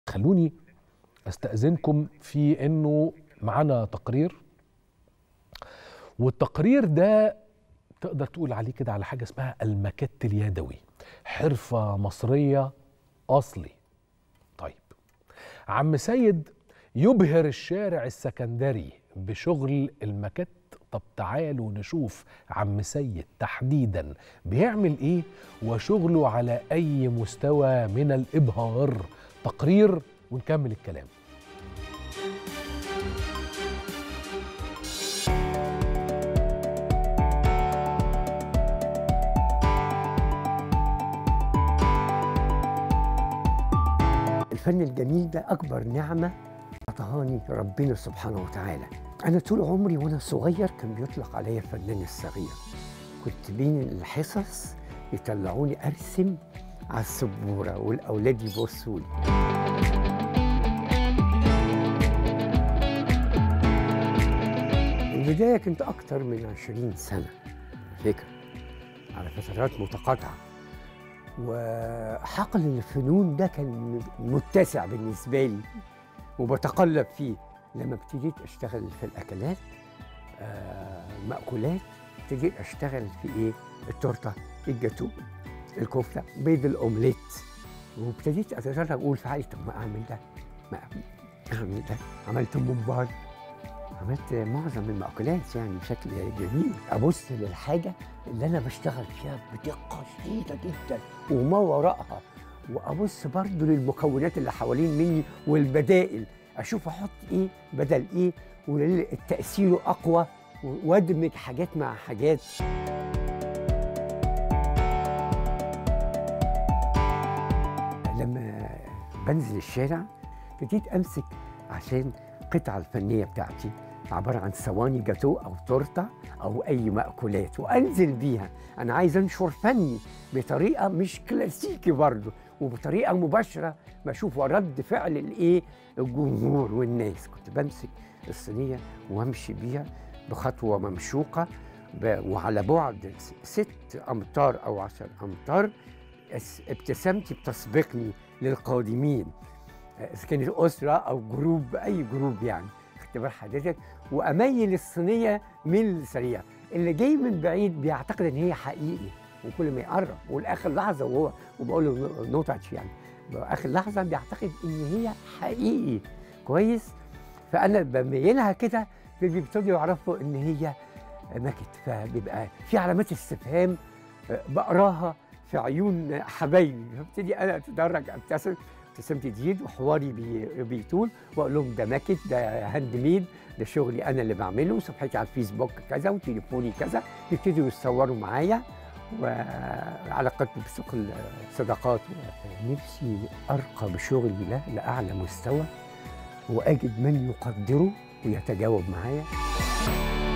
خلوني استأذنكم في انه معانا تقرير، والتقرير ده تقدر تقول عليه كده على حاجة اسمها المكت اليدوي، حرفة مصرية أصلي. طيب، عم سيد يبهر الشارع السكندري بشغل المكت. طب تعالوا نشوف عم سيد تحديدا بيعمل ايه وشغله على اي مستوى من الابهار. تقرير ونكمل الكلام. الفن الجميل ده أكبر نعمة عطاهاني ربنا سبحانه وتعالى. أنا طول عمري وأنا صغير كان بيطلق عليا الفنان الصغير. كنت بين الحصص يطلعوني أرسم على السبورة والأولاد يبصوا لي. البداية كنت أكتر من 20 سنة فكرة، على فترات متقاطعة. وحقل الفنون ده كان متسع بالنسبة لي وبتقلب فيه. لما ابتديت اشتغل في الاكلات مأكولات، ابتديت اشتغل في ايه؟ التورته، الجاتو، الكفته، بيض الاومليت. وابتديت اتجرب اقول في حالي طب ما اعمل ده، ما اعمل ده. عملت ممبار، عملت معظم المأكولات يعني بشكل جميل. ابص للحاجه اللي انا بشتغل فيها بدقه شديده جدا وما وراءها، وابص برضو للمكونات اللي حوالين مني والبدائل، اشوف احط ايه بدل ايه والتأثير اقوى، وادمج حاجات مع حاجات. لما بنزل الشارع ابتديت امسك عشان القطعه الفنيه بتاعتي عباره عن صواني جاتو او تورته او اي مأكولات، وانزل بيها. انا عايز انشر فني بطريقه مش كلاسيكي برضه، وبطريقه مباشره بشوف رد فعل الايه الجمهور والناس. كنت بمسك الصينيه وامشي بيها بخطوه ممشوقه وعلى بعد 6 أمتار او 10 أمتار. ابتسامتي بتسبقني للقادمين، اذا كانت اسره او جروب، اي جروب يعني، اختبار حضرتك. واميل الصينيه من السريع. اللي جاي من بعيد بيعتقد ان هي حقيقي، وكل ما يقرب والاخر لحظه وهو وبقول له نو تاتش يعني، اخر لحظه بيعتقد ان هي حقيقي. كويس. فانا بميلها كده بيبتدوا يعرفوا ان هي ماكت، فبيبقى في علامات استفهام بقراها في عيون حبايبي، فابتدي انا اتدرج ابتسم، ابتسامتي تزيد وحواري بيطول، واقول لهم ده ماكت، ده هاند ميد، ده شغلي انا اللي بعمله، صفحتي على الفيسبوك كذا وتليفوني كذا. يبتدوا يتصوروا معايا وعلاقتنا بسوق الصداقات. نفسي ارقى بشغلي ده لاعلى مستوى، واجد من يقدره ويتجاوب معايا.